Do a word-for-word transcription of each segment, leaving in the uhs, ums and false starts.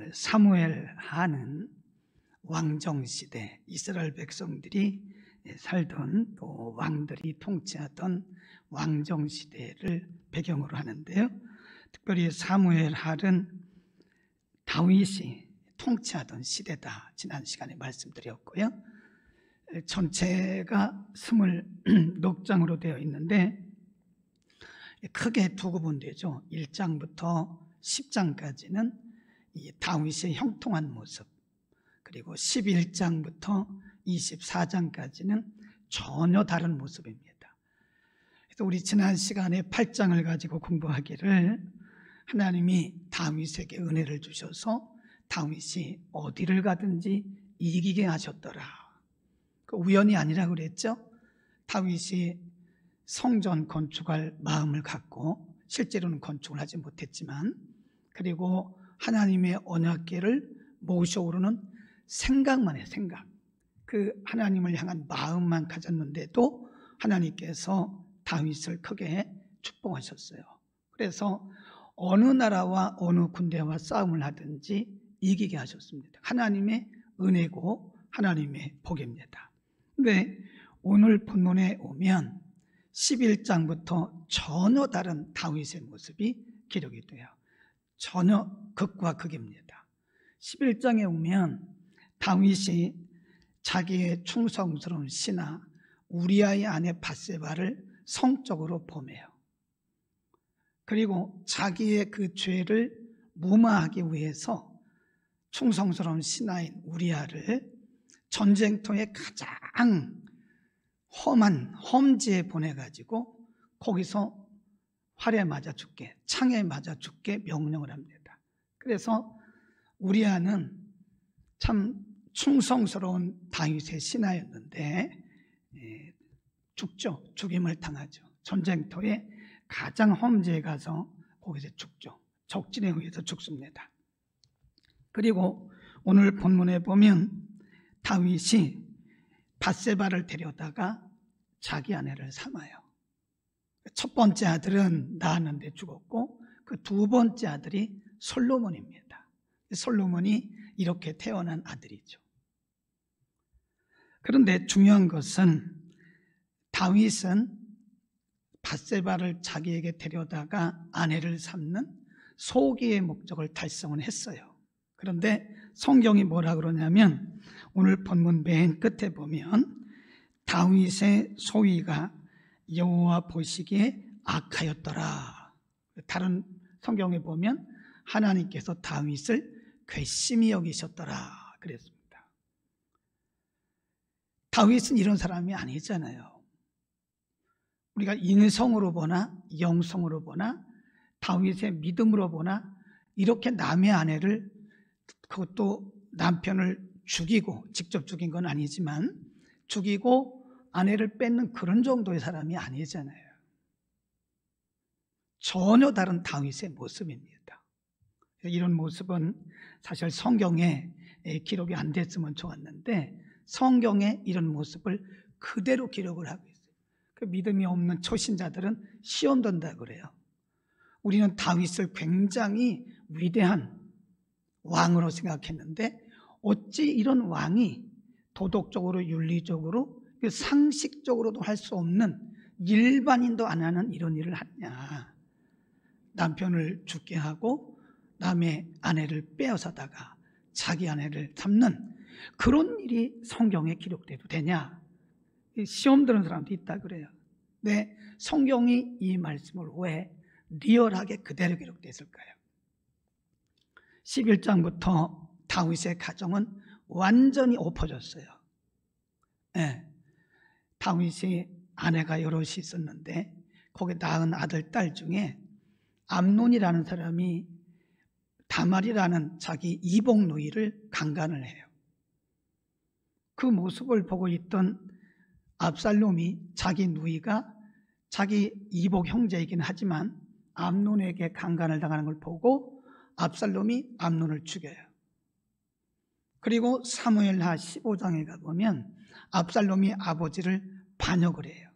사무엘하는 왕정시대, 이스라엘 백성들이 살던 또 왕들이 통치하던 왕정시대를 배경으로 하는데요, 특별히 사무엘하는 다윗이 통치하던 시대다, 지난 시간에 말씀드렸고요. 전체가 스물넉 장으로 되어 있는데 크게 두 구분되죠. 일 장부터 십 장까지는 이 다윗의 형통한 모습, 그리고 십일 장부터 이십사 장까지는 전혀 다른 모습입니다. 그래서 우리 지난 시간에 팔 장을 가지고 공부하기를, 하나님이 다윗에게 은혜를 주셔서 다윗이 어디를 가든지 이기게 하셨더라. 그 우연이 아니라 그랬죠. 다윗이 성전 건축할 마음을 갖고 실제로는 건축을 하지 못했지만, 그리고 하나님의 언약궤를 모셔오르는 생각만 해, 생각. 그 하나님을 향한 마음만 가졌는데도 하나님께서 다윗을 크게 축복하셨어요. 그래서 어느 나라와 어느 군대와 싸움을 하든지 이기게 하셨습니다. 하나님의 은혜고 하나님의 복입니다. 근데 오늘 본문에 오면 십일 장부터 전혀 다른 다윗의 모습이 기록이 돼요. 전혀 극과 극입니다. 십일 장에 오면 다윗이 자기의 충성스러운 신하 우리아의 아내 밧세바를 성적으로 범해요. 그리고 자기의 그 죄를 무마하기 위해서 충성스러운 신하인 우리아를 전쟁터의 가장 험한 험지에 보내가지고 거기서 활에 맞아 죽게, 창에 맞아 죽게 명령을 합니다. 그래서 우리아는 참 충성스러운 다윗의 신하였는데 예, 죽죠. 죽임을 당하죠. 전쟁터에 가장 험지에 가서 거기서 죽죠. 적진에 의해서 죽습니다. 그리고 오늘 본문에 보면 다윗이 밧세바를 데려다가 자기 아내를 삼아요. 첫 번째 아들은 낳았는데 죽었고 그 두 번째 아들이 솔로몬입니다. 솔로몬이 이렇게 태어난 아들이죠. 그런데 중요한 것은 다윗은 밧세바를 자기에게 데려다가 아내를 삼는 소기의 목적을 달성은 했어요. 그런데 성경이 뭐라 그러냐면 오늘 본문 맨 끝에 보면 다윗의 소위가 여호와 보시기에 악하였더라. 다른 성경에 보면 하나님께서 다윗을 괘씸히 여기셨더라 그랬습니다. 다윗은 이런 사람이 아니잖아요. 우리가 인성으로 보나 영성으로 보나 다윗의 믿음으로 보나 이렇게 남의 아내를, 그것도 남편을 죽이고, 직접 죽인 건 아니지만 죽이고 아내를 뺏는 그런 정도의 사람이 아니잖아요. 전혀 다른 다윗의 모습입니다. 이런 모습은 사실 성경에 기록이 안 됐으면 좋았는데 성경에 이런 모습을 그대로 기록을 하고 있어요. 그 믿음이 없는 초신자들은 시험 든다 그래요. 우리는 다윗을 굉장히 위대한 왕으로 생각했는데 어찌 이런 왕이 도덕적으로 윤리적으로 상식적으로도 할 수 없는, 일반인도 안 하는 이런 일을 하냐. 남편을 죽게 하고 남의 아내를 빼앗아다가 자기 아내를 삼는 그런 일이 성경에 기록돼도 되냐. 시험 드는 사람도 있다 그래요. 근데 성경이 이 말씀을 왜 리얼하게 그대로 기록됐을까요? 십일 장부터 다윗의 가정은 완전히 엎어졌어요. 네. 다윗이 아내가 여럿이 있었는데 거기 낳은 아들, 딸 중에 암논이라는 사람이 다말이라는 자기 이복 누이를 강간을 해요. 그 모습을 보고 있던 압살롬이, 자기 누이가 자기 이복 형제이긴 하지만 암논에게 강간을 당하는 걸 보고 압살롬이 암논을 죽여요. 그리고 사무엘하 십오 장에 가보면 압살롬이 아버지를 반역을 해요.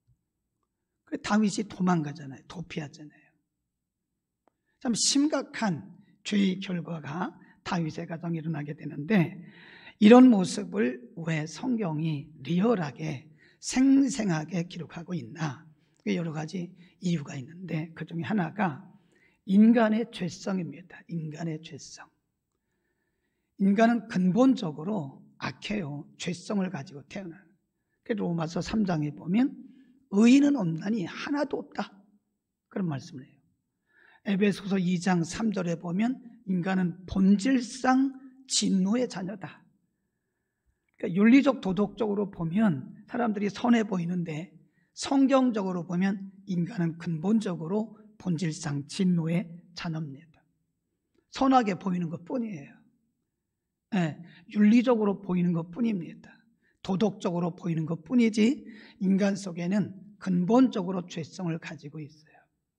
다윗이 도망가잖아요. 도피하잖아요. 참 심각한 죄의 결과가 다윗의 가정이 일어나게 되는데, 이런 모습을 왜 성경이 리얼하게 생생하게 기록하고 있나? 여러 가지 이유가 있는데, 그 중에 하나가 인간의 죄성입니다. 인간의 죄성. 인간은 근본적으로 악해요. 죄성을 가지고 태어나는. 로마서 삼 장에 보면 의인은 없나니 하나도 없다, 그런 말씀을 해요. 에베소서 이 장 삼 절에 보면 인간은 본질상 진노의 자녀다. 그러니까 윤리적 도덕적으로 보면 사람들이 선해 보이는데, 성경적으로 보면 인간은 근본적으로 본질상 진노의 자녀입니다. 선하게 보이는 것 뿐이에요. 네, 윤리적으로 보이는 것 뿐입니다. 도덕적으로 보이는 것 뿐이지 인간 속에는 근본적으로 죄성을 가지고 있어요.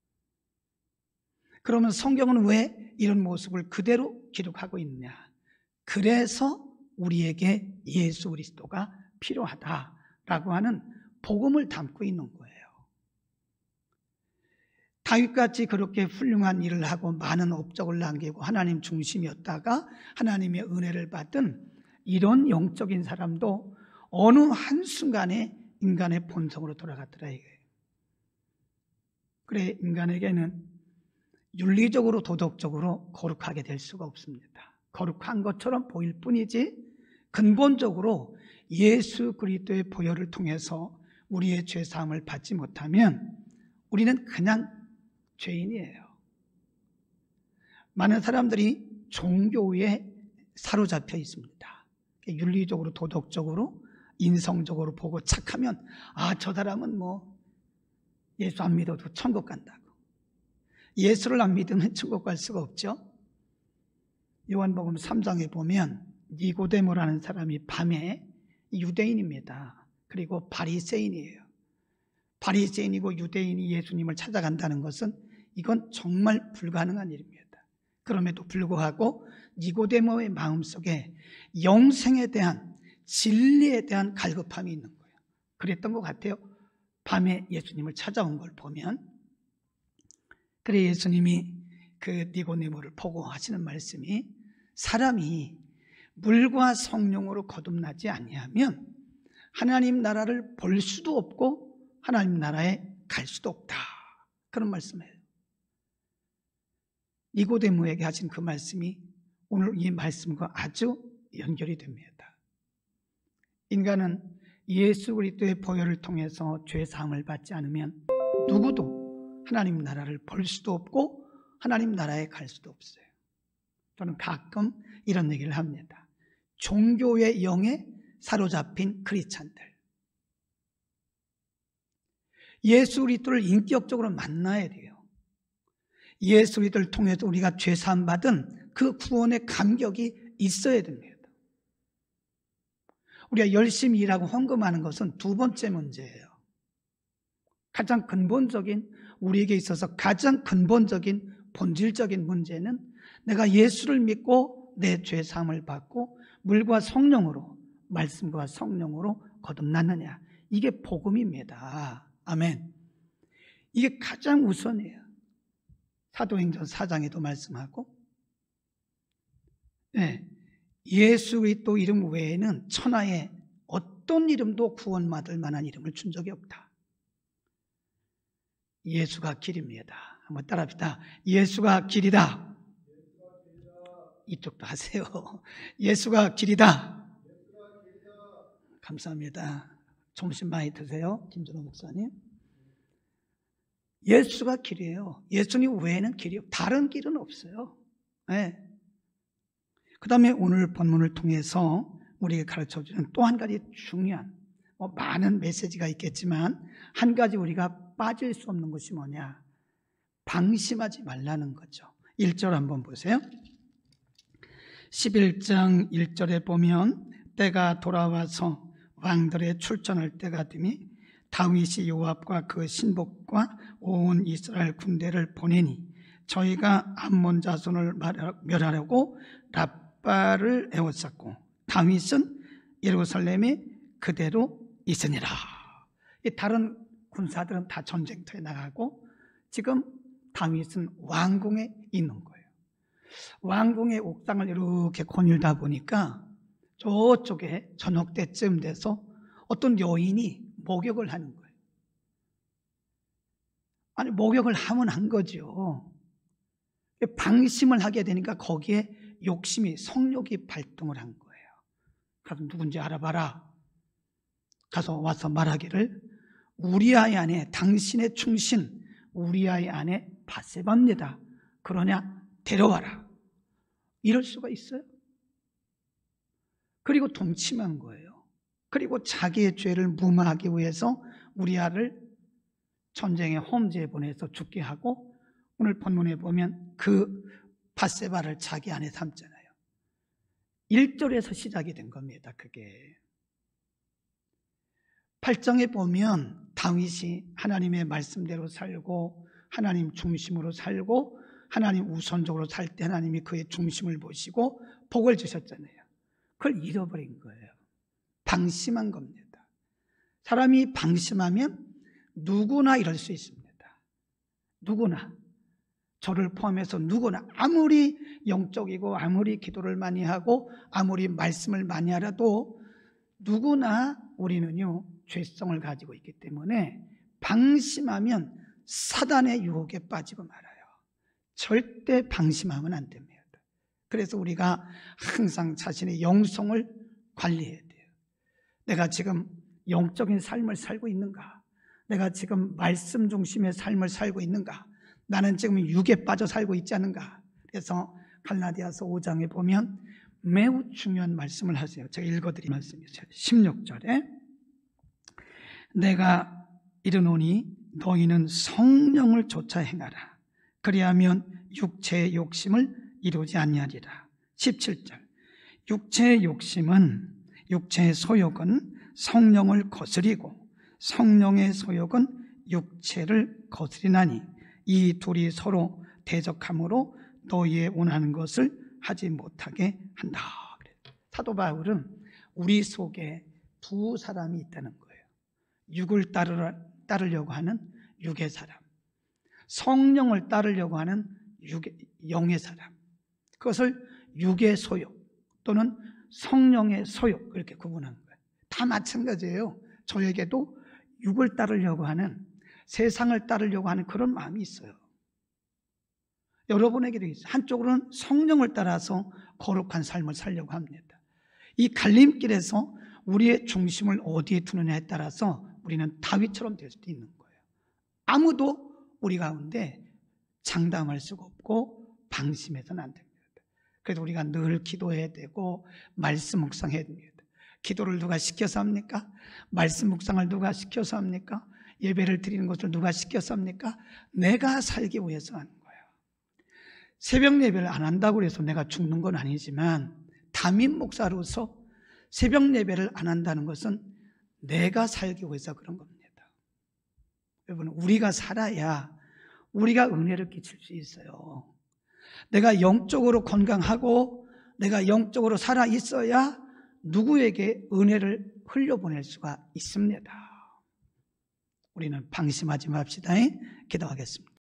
그러면 성경은 왜 이런 모습을 그대로 기록하고 있느냐? 그래서 우리에게 예수 그리스도가 필요하다라고 하는 복음을 담고 있는 거예요. 다윗같이 그렇게 훌륭한 일을 하고 많은 업적을 남기고 하나님 중심이었다가 하나님의 은혜를 받은 이런 영적인 사람도 어느 한순간에 인간의 본성으로 돌아갔더라 이거예요. 그래, 인간에게는 윤리적으로 도덕적으로 거룩하게 될 수가 없습니다. 거룩한 것처럼 보일 뿐이지 근본적으로 예수 그리스도의 보혈을 통해서 우리의 죄사함을 받지 못하면 우리는 그냥 죄인이에요. 많은 사람들이 종교에 사로잡혀 있습니다. 윤리적으로 도덕적으로 인성적으로 보고 착하면 아, 저 사람은 뭐 예수 안 믿어도 천국 간다고. 예수를 안 믿으면 천국 갈 수가 없죠. 요한복음 삼 장에 보면 니고데모라는 사람이 밤에, 유대인입니다. 그리고 바리새인이에요. 바리새인이고 유대인이 예수님을 찾아간다는 것은 이건 정말 불가능한 일입니다. 그럼에도 불구하고 니고데모의 마음속에 영생에 대한, 진리에 대한 갈급함이 있는 거예요. 그랬던 것 같아요. 밤에 예수님을 찾아온 걸 보면. 그래 예수님이 그 니고데모를 보고 하시는 말씀이, 사람이 물과 성령으로 거듭나지 아니하면 하나님 나라를 볼 수도 없고 하나님 나라에 갈 수도 없다, 그런 말씀이에요. 니고데모에게 하신 그 말씀이 오늘 이 말씀과 아주 연결이 됩니다. 인간은 예수 그리스도의 보혈을 통해서 죄 사함을 받지 않으면 누구도 하나님 나라를 볼 수도 없고 하나님 나라에 갈 수도 없어요. 저는 가끔 이런 얘기를 합니다. 종교의 영에 사로잡힌 크리스찬들, 예수 그리스도를 인격적으로 만나야 돼요. 예수 그리스도를 통해서 우리가 죄 사함 받은 그 구원의 감격이 있어야 됩니다. 우리가 열심히 일하고 헌금하는 것은 두 번째 문제예요. 가장 근본적인, 우리에게 있어서 가장 근본적인 본질적인 문제는 내가 예수를 믿고 내 죄 사함을 받고 물과 성령으로, 말씀과 성령으로 거듭났느냐, 이게 복음입니다. 아멘. 이게 가장 우선이에요. 사도행전 사 장에도 말씀하고, 네, 예수 그리스도 이름 외에는 천하에 어떤 이름도 구원받을 만한 이름을 준 적이 없다. 예수가 길입니다. 한번 따라합시다. 예수가 길이다. 이쪽도 하세요. 예수가 길이다. 감사합니다. 점심 많이 드세요, 김준호 목사님. 예수가 길이에요. 예수님 외에는 길이, 다른 길은 없어요. 네. 그 다음에 오늘 본문을 통해서 우리에게 가르쳐주는 또 한 가지 중요한, 뭐 많은 메시지가 있겠지만 한 가지 우리가 빠질 수 없는 것이 뭐냐, 방심하지 말라는 거죠. 일 절 한번 보세요. 십일 장 일 절에 보면 때가 돌아와서 왕들의 출전할 때가 되니 다윗이 요압과 그 신복과 온 이스라엘 군대를 보내니 저희가 암몬 자손을 멸하려고 랍바를 에워쌌고 다윗은 예루살렘에 그대로 있으니라. 다른 군사들은 다 전쟁터에 나가고 지금 다윗은 왕궁에 있는 거예요. 왕궁의 옥상을 이렇게 거닐다 보니까 저쪽에 저녁 때쯤 돼서 어떤 여인이 목욕을 하는 거예요. 아니, 목욕을 하면 한 거죠. 방심을 하게 되니까 거기에 욕심이, 성욕이 발동을 한 거예요. 가서 누군지 알아봐라. 가서 와서 말하기를 우리아의 아내, 당신의 충신 우리아의 아내 바세바입니다. 그러냐 데려와라. 이럴 수가 있어요? 그리고 동침한 거예요. 그리고 자기의 죄를 무마하기 위해서 우리아를 전쟁의 험지에 보내서 죽게 하고, 오늘 본문에 보면 그 바세바를 자기 아내 삼잖아요. 일 절에서 시작이 된 겁니다. 그게 팔 장에 보면 다윗이 하나님의 말씀대로 살고 하나님 중심으로 살고 하나님 우선적으로 살 때 하나님이 그의 중심을 보시고 복을 주셨잖아요. 그걸 잃어버린 거예요. 방심한 겁니다. 사람이 방심하면 누구나 이럴 수 있습니다. 누구나, 저를 포함해서 누구나 아무리 영적이고 아무리 기도를 많이 하고 아무리 말씀을 많이 하라도 누구나 우리는요 죄성을 가지고 있기 때문에 방심하면 사단의 유혹에 빠지고 말아요. 절대 방심하면 안 됩니다. 그래서 우리가 항상 자신의 영성을 관리해야 돼요. 내가 지금 영적인 삶을 살고 있는가? 내가 지금 말씀 중심의 삶을 살고 있는가? 나는 지금 육에 빠져 살고 있지 않은가? 그래서 갈라디아서 오 장에 보면 매우 중요한 말씀을 하세요. 제가 읽어드린 말씀이에요. 십육 절에 내가 이르노니 너희는 성령을 좇아 행하라. 그리하면 육체의 욕심을 이루지 아니하리라. 십칠 절 육체의 욕심은, 육체의 소욕은 성령을 거스리고 성령의 소욕은 육체를 거스리나니 이 둘이 서로 대적함으로 너희의 원하는 것을 하지 못하게 한다. 사도 바울은 우리 속에 두 사람이 있다는 거예요. 육을 따르, 따르려고 하는 육의 사람, 성령을 따르려고 하는 육의, 영의 사람. 그것을 육의 소욕 또는 성령의 소욕, 그렇게 구분하는 거예요. 다 마찬가지예요. 저에게도 육을 따르려고 하는, 세상을 따르려고 하는 그런 마음이 있어요. 여러분에게도 있어요. 한쪽으로는 성령을 따라서 거룩한 삶을 살려고 합니다. 이 갈림길에서 우리의 중심을 어디에 두느냐에 따라서 우리는 다윗처럼 될 수도 있는 거예요. 아무도 우리 가운데 장담할 수가 없고 방심해서는 안 됩니다. 그래서 우리가 늘 기도해야 되고 말씀 묵상해야 됩니다. 기도를 누가 시켜서 합니까? 말씀 묵상을 누가 시켜서 합니까? 예배를 드리는 것을 누가 시켜서 합니까? 내가 살기 위해서 하는 거예요. 새벽 예배를 안 한다고 해서 내가 죽는 건 아니지만 담임 목사로서 새벽 예배를 안 한다는 것은 내가 살기 위해서 그런 겁니다. 여러분, 우리가 살아야 우리가 은혜를 끼칠 수 있어요. 내가 영적으로 건강하고 내가 영적으로 살아 있어야 누구에게 은혜를 흘려보낼 수가 있습니다. 우리는 방심하지 맙시다. 기도하겠습니다.